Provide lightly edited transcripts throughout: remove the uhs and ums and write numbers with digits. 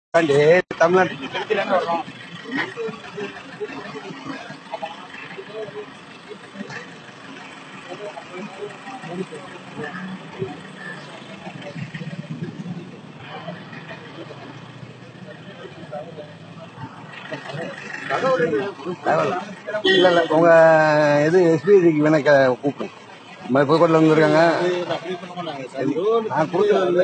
தமிழ்நாட்டு இல்ல இல்ல உங்க இது எஸ்பிக்கு வேணா கூப்பிடும் புதுக்கோட்டையில் வந்துருக்காங்க. நான் கொடுக்கறது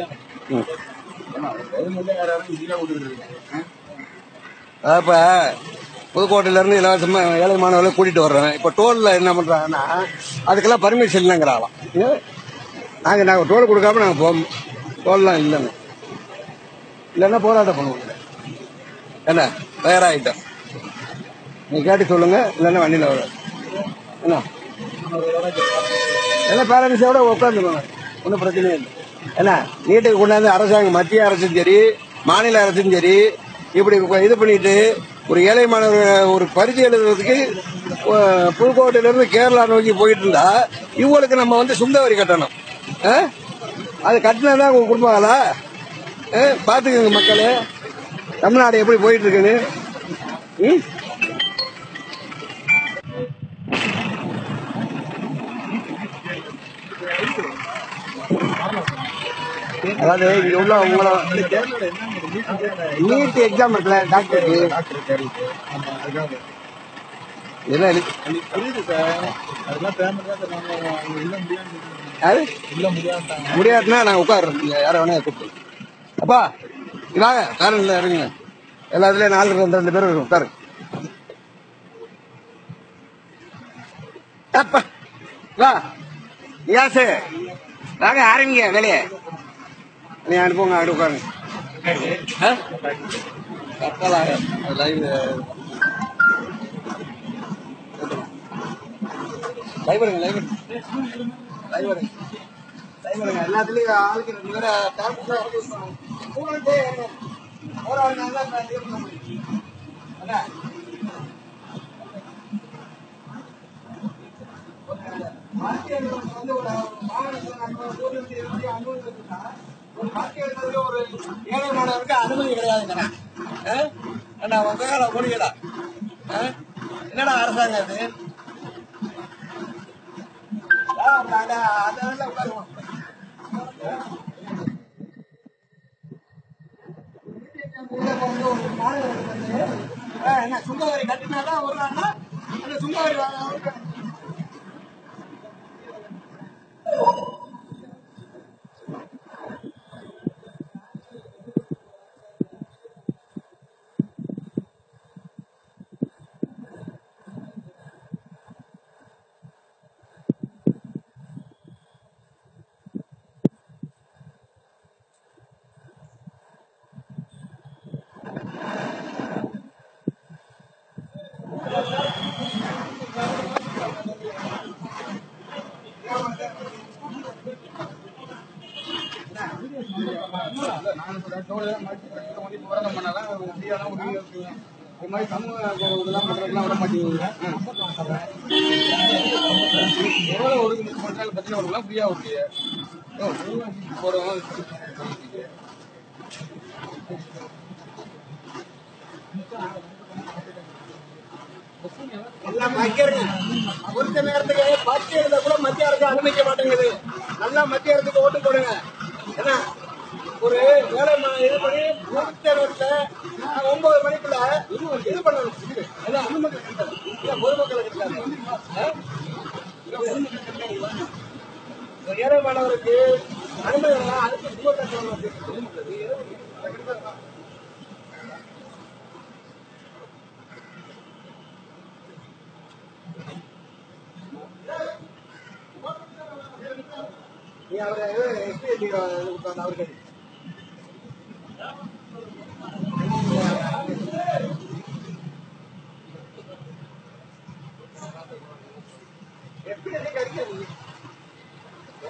இப்ப புதுக்கோட்டையில இருந்து இலவசமா ஏழை மாணவர்களை கூட்டிட்டு வர்றேன். இப்ப டோல்ல என்ன பண்றாங்கன்னா அதுக்கெல்லாம் பர்மிஷன் இல்லைங்கிறாங்களாம். நாங்க டோல் கொடுக்காம நாங்க போவோம். டோல்லாம் இல்லைங்க, இல்லைன்னா போராட்டம் பண்ணுவோம். என்ன தயாராகிட்டோம், நீங்க கேட்டு சொல்லுங்க. இல்லைன்னா வண்டியில் வர என்ன எல்லாம் பேரண்ட்ஸோட உட்காந்துருவாங்க, ஒன்றும் பிரச்சனையே இல்லை. ஏன்னா நீட்டுக்கு கொண்டாந்து அரசாங்கம் மத்திய அரசும் சரி மாநில அரசும் சரி இப்படி இது பண்ணிட்டு ஒரு ஏழை மாணவர் ஒரு பரிசு எழுதுறதுக்கு புதுக்கோட்டையிலிருந்து கேரளா நோக்கி போயிட்டு இருந்தா இவங்களுக்கு நம்ம சுங்க வரி கட்டணும். அது கட்டினதான் உங்க குடும்பங்களா? பாத்துக்கோங்க மக்களே, தமிழ்நாடு எப்படி போயிட்டு இருக்குன்னு. அதாவது இங்க உள்ள உங்களை நீட் எக்ஸாம் இருக்குல்ல டாக்டருக்கு, முடியாதுன்னா நாங்க உட்காடுறோம். யார வேணா கூப்பிட்டு அப்பா இவாங்க காரணம் இல்லை இறங்குங்க. எல்லாத்துலயும் 4-2 பேர் உட்காரு. வா யாசு வாங்க ஆரம்பிங்க வேலையை. நீ அனுப்புங்க அப்படி உட்காருங்க. எல்லாத்துலயும் ஆளுக்கு 2 பேரை ஒரு ஏழை மாணவருக்கு அனுமதி கிடையாதுங்கடா. முடியடா. என்னடா அரசாங்கம் அது? அதெல்லாம் உட்காருவோம். என்ன சுங்க வரி கட்டினாதான் வருவாங்கன்னா அந்த சுங்க வரி குறித்த நேரத்துக்கு பரிசு எழுத கூட மத்திய அரசு அனுமதிக்க மாட்டேங்குது. நல்லா மத்திய அரசுக்கு ஓட்டு போடுங்க. ஏன்னா ஒரு வேலை இது பண்ணி பொதுத்தேர்வுல 9 மணிக்குள்ள இது பண்ணணும். அனுமதி பொதுமக்களுக்கு ஏழை மாணவருக்கு அனுமதி அதுக்கு அவரு அவருக்கு